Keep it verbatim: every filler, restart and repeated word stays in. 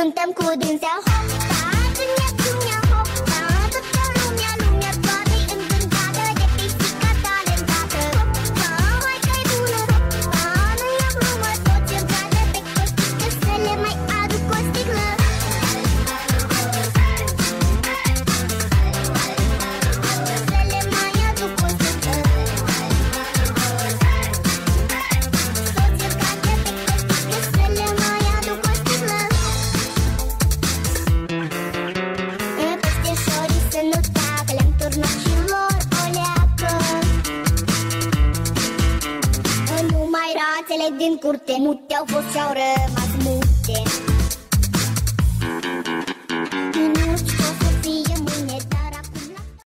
cântăm cu dânsea. Hopa, dunia, dunia, hopa, toată lumea, lumea toată-i încântată de pisica talentată. Hopa, hai că-i bună, hopa, nu ia glumă, toți în cadă pe costică, să le mai aduc o sticlă. Să le mai aduc o sticlă. Toți în cadă pe costică, să le mai aduc o sticlă. Peștișorii să nu tacă, le-am turnat și lor o leacă. Numai rațele din curte mute au fost și au rămas mute.